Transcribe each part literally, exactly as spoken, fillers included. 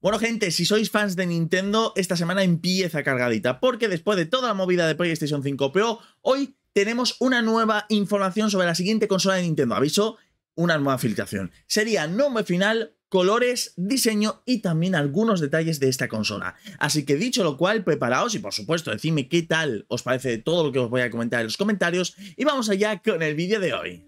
Bueno, gente, si sois fans de Nintendo, esta semana empieza cargadita, porque después de toda la movida de PlayStation cinco Pro, hoy tenemos una nueva información sobre la siguiente consola de Nintendo. Aviso, una nueva filtración. Sería nombre final, colores, diseño y también algunos detalles de esta consola. Así que dicho lo cual, preparaos y por supuesto decidme qué tal os parece todo lo que os voy a comentar en los comentarios y vamos allá con el vídeo de hoy.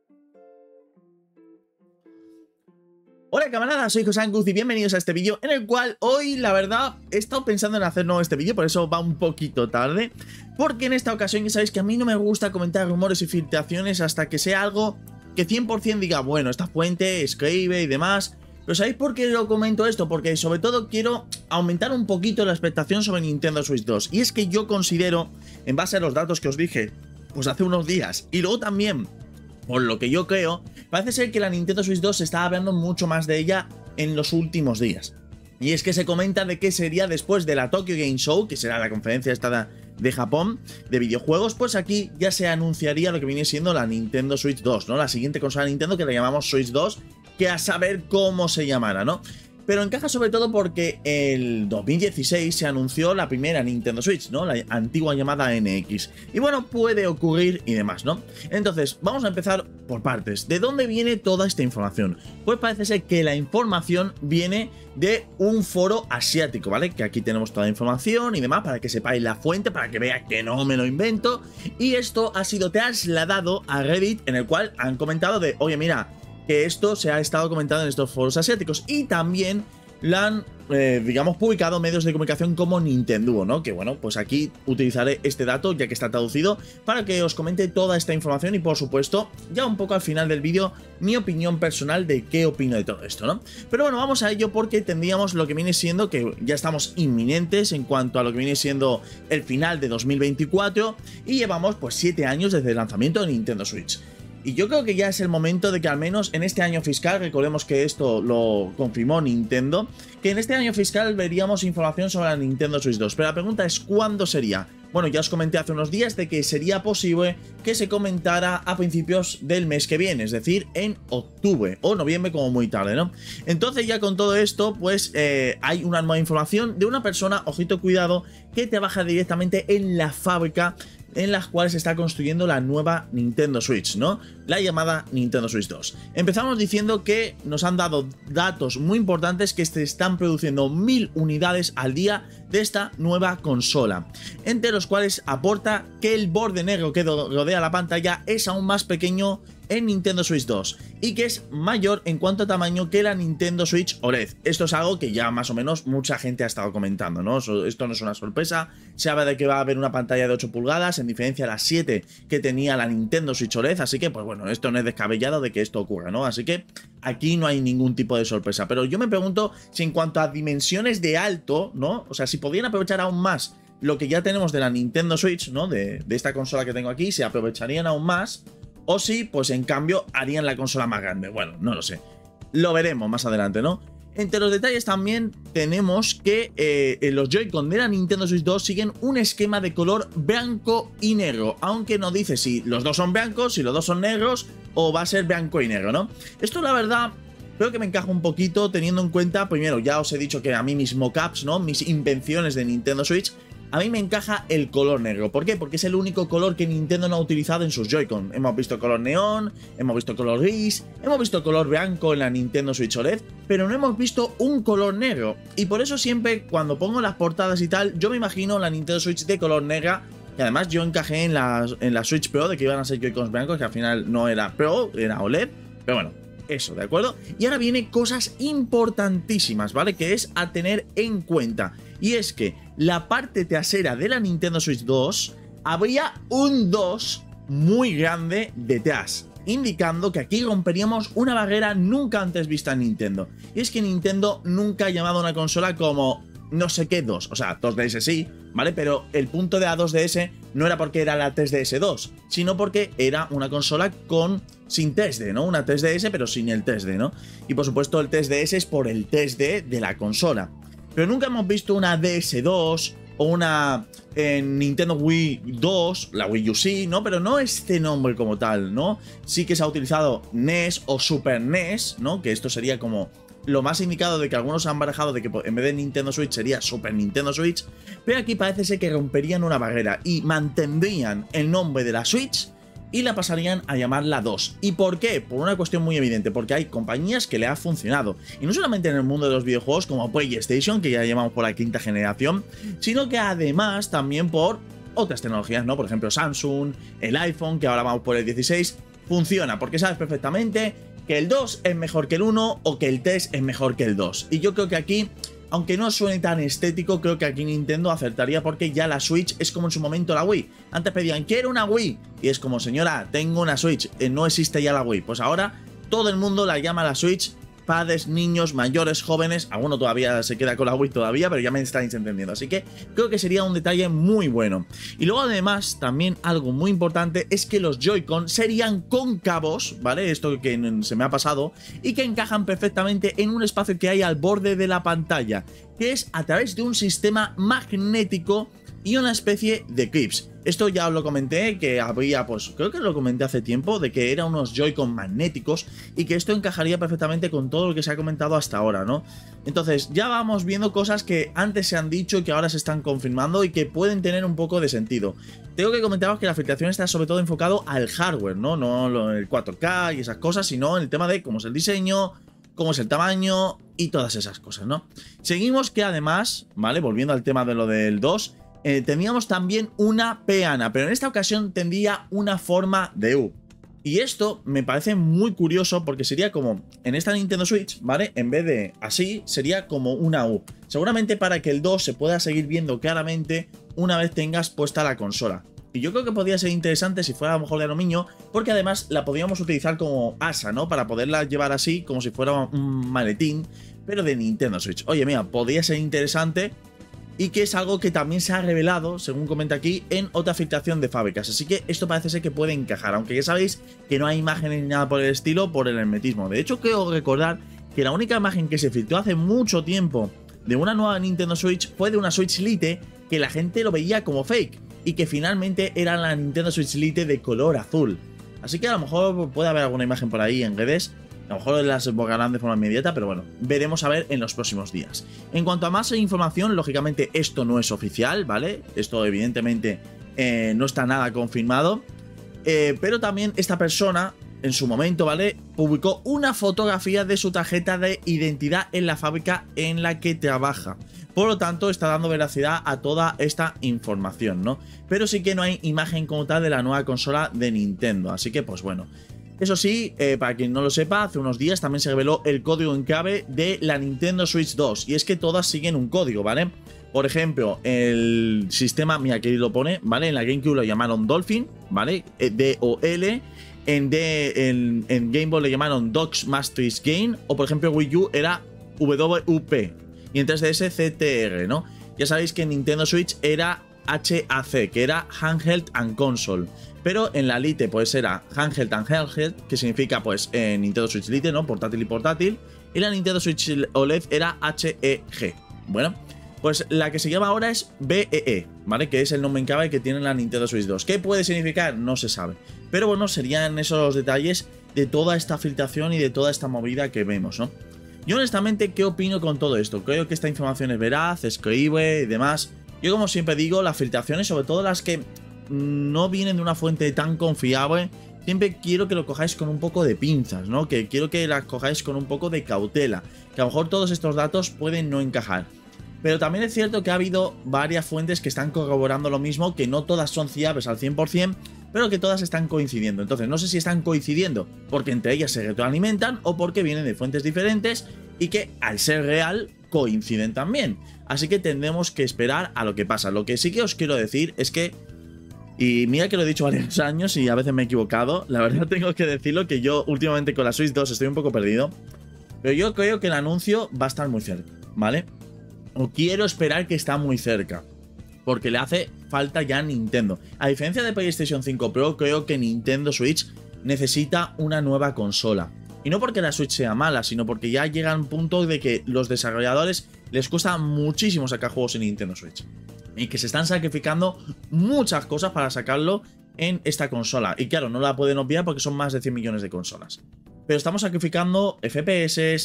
Hola camaradas, soy José Anguz y bienvenidos a este vídeo en el cual hoy, la verdad, he estado pensando en hacer nuevo este vídeo, por eso va un poquito tarde, porque en esta ocasión ya sabéis que a mí no me gusta comentar rumores y filtraciones hasta que sea algo que cien por cien diga, bueno, esta fuente escribe y demás. Pero ¿sabéis por qué lo comento esto? Porque sobre todo quiero aumentar un poquito la expectación sobre Nintendo Switch dos, y es que yo considero, en base a los datos que os dije pues hace unos días, y luego también por lo que yo creo, parece ser que la Nintendo Switch dos se está hablando mucho más de ella en los últimos días. Y es que se comenta de que sería después de la Tokyo Game Show, que será la conferencia esta de Japón de videojuegos, pues aquí ya se anunciaría lo que viene siendo la Nintendo Switch dos, ¿no? La siguiente consola de Nintendo, que la llamamos Switch dos, que a saber cómo se llamará, ¿no? Pero encaja sobre todo porque el dos mil dieciséis se anunció la primera Nintendo Switch, ¿no? La antigua llamada N X. Y bueno, puede ocurrir y demás, ¿no? Entonces, vamos a empezar por partes. ¿De dónde viene toda esta información? Pues parece ser que la información viene de un foro asiático, ¿vale? Que aquí tenemos toda la información y demás para que sepáis la fuente, para que veáis que no me lo invento. Y esto ha sido trasladado a Reddit, en el cual han comentado de, oye, mira, que esto se ha estado comentando en estos foros asiáticos y también lo han, eh, digamos, publicado medios de comunicación como Nintendo, ¿no? Que bueno, pues aquí utilizaré este dato ya que está traducido para que os comente toda esta información y por supuesto, ya un poco al final del vídeo, mi opinión personal de qué opino de todo esto, ¿no? Pero bueno, vamos a ello porque tendríamos lo que viene siendo, que ya estamos inminentes en cuanto a lo que viene siendo el final de dos mil veinticuatro y llevamos pues siete años desde el lanzamiento de Nintendo Switch. Y yo creo que ya es el momento de que al menos en este año fiscal, recordemos que esto lo confirmó Nintendo, que en este año fiscal veríamos información sobre la Nintendo Switch dos. Pero la pregunta es, ¿cuándo sería? Bueno, ya os comenté hace unos días de que sería posible que se comentara a principios del mes que viene, es decir, en octubre o noviembre como muy tarde, ¿no? Entonces ya con todo esto, pues eh, hay una nueva información de una persona, ojito cuidado, que trabaja directamente en la fábrica en las cuales se está construyendo la nueva Nintendo Switch, ¿no? La llamada Nintendo Switch dos. Empezamos diciendo que nos han dado datos muy importantes, que se están produciendo mil unidades al día de esta nueva consola, entre los cuales aporta que el borde negro que rodea la pantalla es aún más pequeño en Nintendo Switch dos y que es mayor en cuanto a tamaño que la Nintendo Switch O L E D. Esto es algo que ya más o menos mucha gente ha estado comentando, ¿no? Esto no es una sorpresa, se habla de que va a haber una pantalla de ocho pulgadas en diferencia a las siete que tenía la Nintendo Switch O L E D, así que pues bueno, esto no es descabellado de que esto ocurra, ¿no? Así que aquí no hay ningún tipo de sorpresa, pero yo me pregunto si en cuanto a dimensiones de alto, ¿no? O sea, si podrían aprovechar aún más lo que ya tenemos de la Nintendo Switch, ¿no? De, de esta consola que tengo aquí, se aprovecharían aún más, o si, pues en cambio, harían la consola más grande. Bueno, no lo sé. Lo veremos más adelante, ¿no? Entre los detalles también tenemos que eh, los Joy-Con de la Nintendo Switch dos siguen un esquema de color blanco y negro, aunque no dice si los dos son blancos, si los dos son negros o va a ser blanco y negro, ¿no? Esto la verdad creo que me encaja un poquito teniendo en cuenta, primero ya os he dicho que a mí mis mockups, ¿no? Mis invenciones de Nintendo Switch, a mí me encaja el color negro. ¿Por qué? Porque es el único color que Nintendo no ha utilizado en sus Joy-Con. Hemos visto color neón, hemos visto color gris, hemos visto color blanco en la Nintendo Switch O L E D, pero no hemos visto un color negro. Y por eso siempre cuando pongo las portadas y tal, yo me imagino la Nintendo Switch de color negra. Y además yo encajé en la, en la Switch Pro de que iban a ser Joy-Cons blancos, que al final no era Pro, era O L E D. Pero bueno, eso, ¿de acuerdo? Y ahora vienen cosas importantísimas, ¿vale? Que es a tener en cuenta. Y es que la parte trasera de la Nintendo Switch dos habría un dos muy grande detrás, indicando que aquí romperíamos una barrera nunca antes vista en Nintendo. Y es que Nintendo nunca ha llamado a una consola como no sé qué dos, o sea, dos D S sí, ¿vale? Pero el punto de la dos D S no era porque era la tres D S dos, sino porque era una consola con sin tres D, ¿no? Una tres D S pero sin el tres D, ¿no? Y por supuesto el tres D S es por el tres D de la consola. Pero nunca hemos visto una D S dos o una eh, Nintendo Wii dos, la Wii U sí, ¿no? Pero no este nombre como tal, ¿no? Sí que se ha utilizado N E S o Super N E S, ¿no? Que esto sería como lo más indicado de que algunos han barajado de que en vez de Nintendo Switch sería Super Nintendo Switch, pero aquí parece ser que romperían una barrera y mantendrían el nombre de la Switch y la pasarían a llamarla dos. ¿Y por qué? Por una cuestión muy evidente, porque hay compañías que le ha funcionado. Y no solamente en el mundo de los videojuegos como PlayStation, que ya llevamos por la quinta generación, sino que además también por otras tecnologías, ¿no? Por ejemplo, Samsung, el iPhone, que ahora vamos por el dieciséis, funciona, porque sabes perfectamente que el dos es mejor que el uno o que el tres es mejor que el dos. Y yo creo que aquí, aunque no suene tan estético, creo que aquí Nintendo acertaría porque ya la Switch es como en su momento la Wii. Antes pedían, quiero una Wii. Y es como, señora, tengo una Switch, eh, no existe ya la Wii. Pues ahora todo el mundo la llama la Switch. Padres, niños, mayores, jóvenes. Alguno todavía se queda con la Wii todavía, pero ya me estáis entendiendo. Así que creo que sería un detalle muy bueno. Y luego además, también algo muy importante es que los Joy-Con serían cóncavos, ¿vale? Esto que se me ha pasado. Y que encajan perfectamente en un espacio que hay al borde de la pantalla, que es a través de un sistema magnético y una especie de clips. Esto ya os lo comenté, que había, pues creo que lo comenté hace tiempo, de que eran unos Joy-Con magnéticos y que esto encajaría perfectamente con todo lo que se ha comentado hasta ahora, ¿no? Entonces ya vamos viendo cosas que antes se han dicho y que ahora se están confirmando y que pueden tener un poco de sentido. Tengo que comentaros que la filtración está sobre todo enfocado al hardware, ¿no? No el cuatro K y esas cosas, sino en el tema de cómo es el diseño, cómo es el tamaño y todas esas cosas, ¿no? Seguimos que además, ¿vale? Volviendo al tema de lo del dos, Eh, teníamos también una peana, pero en esta ocasión tendría una forma de U. Y esto me parece muy curioso porque sería como en esta Nintendo Switch, ¿vale? En vez de así, sería como una U. Seguramente para que el dos se pueda seguir viendo claramente una vez tengas puesta la consola. Y yo creo que podría ser interesante si fuera a lo mejor de aluminio, porque además la podríamos utilizar como asa, ¿no? Para poderla llevar así, como si fuera un maletín, pero de Nintendo Switch. Oye, mira, podría ser interesante. Y que es algo que también se ha revelado, según comenta aquí, en otra filtración de fábricas. Así que esto parece ser que puede encajar, aunque ya sabéis que no hay imágenes ni nada por el estilo por el hermetismo. De hecho, creo recordar que la única imagen que se filtró hace mucho tiempo de una nueva Nintendo Switch fue de una Switch Lite que la gente lo veía como fake y que finalmente era la Nintendo Switch Lite de color azul. Así que a lo mejor puede haber alguna imagen por ahí en redes. A lo mejor las borrarán de forma inmediata, pero bueno, veremos a ver en los próximos días. En cuanto a más información, lógicamente esto no es oficial, ¿vale? Esto evidentemente eh, no está nada confirmado. Eh, pero también esta persona, en su momento, ¿vale? Publicó una fotografía de su tarjeta de identidad en la fábrica en la que trabaja. Por lo tanto, está dando veracidad a toda esta información, ¿no? Pero sí que no hay imagen como tal de la nueva consola de Nintendo. Así que, pues bueno. Eso sí, eh, para quien no lo sepa, hace unos días también se reveló el código en clave de la Nintendo Switch dos. Y es que todas siguen un código, ¿vale? Por ejemplo, el sistema, mira, aquí lo pone, ¿vale? En la GameCube lo llamaron Dolphin, ¿vale? D O L. En, D, en, en Game Boy le llamaron Docs Matrix Game. O por ejemplo, Wii U era W U P. Y en tres D S C T R, ¿no? Ya sabéis que en Nintendo Switch era H A C, que era Handheld and Console. Pero en la Lite pues era Handheld and Handheld, que significa pues eh, Nintendo Switch Lite, ¿no? Portátil y portátil. Y la Nintendo Switch O L E D era H E G. Bueno, pues la que se llama ahora es B E E, ¿vale? Que es el nombre en clave que tiene la Nintendo Switch dos. ¿Qué puede significar? No se sabe. Pero bueno, serían esos los detalles de toda esta filtración y de toda esta movida que vemos, ¿no? Yo honestamente, ¿qué opino con todo esto? Creo que esta información es veraz, es creíble y demás. Yo como siempre digo, las filtraciones, sobre todo las que no vienen de una fuente tan confiable, siempre quiero que lo cojáis con un poco de pinzas, ¿no? Que quiero que las cojáis con un poco de cautela, que a lo mejor todos estos datos pueden no encajar. Pero también es cierto que ha habido varias fuentes que están corroborando lo mismo, que no todas son fiables al cien por cien, pero que todas están coincidiendo. Entonces no sé si están coincidiendo porque entre ellas se retroalimentan o porque vienen de fuentes diferentes y que al ser real coinciden también. Así que tendremos que esperar a lo que pasa. Lo que sí que os quiero decir es que, y mira que lo he dicho varios años y a veces me he equivocado, la verdad tengo que decirlo que yo últimamente con la Switch dos estoy un poco perdido, pero yo creo que el anuncio va a estar muy cerca, ¿vale? O quiero esperar que está muy cerca, porque le hace falta ya a Nintendo. A diferencia de PlayStation cinco Pro, creo que Nintendo Switch necesita una nueva consola. Y no porque la Switch sea mala, sino porque ya llega un punto de que los desarrolladores les cuesta muchísimo sacar juegos en Nintendo Switch. Y que se están sacrificando muchas cosas para sacarlo en esta consola. Y claro, no la pueden obviar porque son más de cien millones de consolas. Pero estamos sacrificando F P S,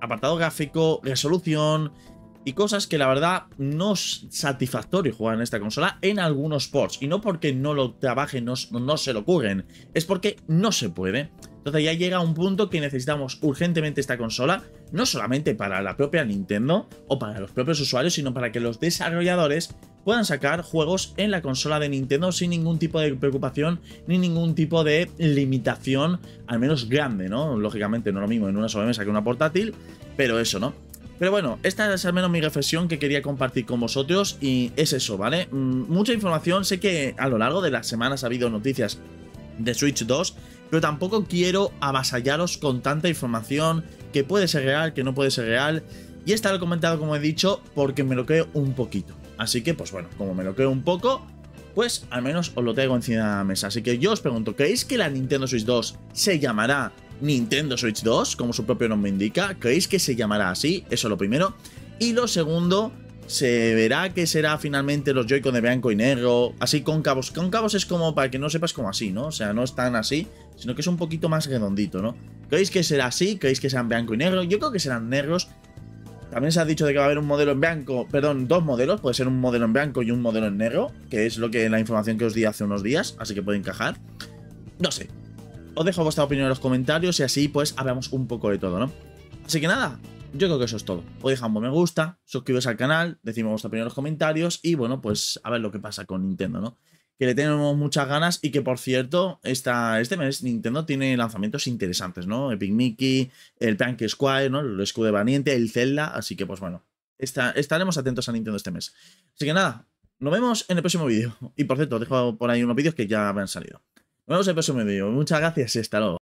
apartado gráfico, resolución y cosas que la verdad no es satisfactorio jugar en esta consola en algunos ports. Y no porque no lo trabajen, no, no se lo ocurren, es porque no se puede. Entonces ya llega un punto que necesitamos urgentemente esta consola, no solamente para la propia Nintendo o para los propios usuarios, sino para que los desarrolladores puedan sacar juegos en la consola de Nintendo sin ningún tipo de preocupación ni ningún tipo de limitación, al menos grande, ¿no? Lógicamente no es lo mismo en una sobremesa que una portátil, pero eso, ¿no? Pero bueno, esta es al menos mi reflexión que quería compartir con vosotros y es eso, ¿vale? Mm, mucha información, sé que a lo largo de las semanas ha habido noticias de Switch dos, pero tampoco quiero avasallaros con tanta información que puede ser real, que no puede ser real. Y esta lo he comentado, como he dicho, porque me lo creo un poquito. Así que, pues bueno, como me lo creo un poco, pues al menos os lo traigo encima de la mesa. Así que yo os pregunto, ¿creéis que la Nintendo Switch dos se llamará Nintendo Switch dos, como su propio nombre indica? ¿Creéis que se llamará así? Eso es lo primero. Y lo segundo, ¿se verá que será finalmente los Joy-Con de blanco y negro, así cóncavos? Cóncavos es como, para que no sepas, como así, ¿no? O sea, no es tan así, sino que es un poquito más redondito, ¿no? ¿Creéis que será así? ¿Creéis que serán blanco y negro? Yo creo que serán negros. También se ha dicho de que va a haber un modelo en blanco, perdón, dos modelos, puede ser un modelo en blanco y un modelo en negro, que es lo que la información que os di hace unos días, así que puede encajar. No sé. Os dejo vuestra opinión en los comentarios y así pues hablamos un poco de todo, ¿no? Así que nada, yo creo que eso es todo. Os dejo un buen me gusta, suscribiros al canal, decidme vuestra opinión en los comentarios y bueno, pues a ver lo que pasa con Nintendo, ¿no? Que le tenemos muchas ganas y que, por cierto, esta, este mes Nintendo tiene lanzamientos interesantes, ¿no? Epic Mickey, el Plank Square, ¿no? El escudo de Valiente, el Zelda, así que pues bueno, esta, estaremos atentos a Nintendo este mes. Así que nada, nos vemos en el próximo vídeo. Y por cierto, os dejo por ahí unos vídeos que ya me han salido. Nos vemos en el próximo vídeo. Muchas gracias y hasta luego.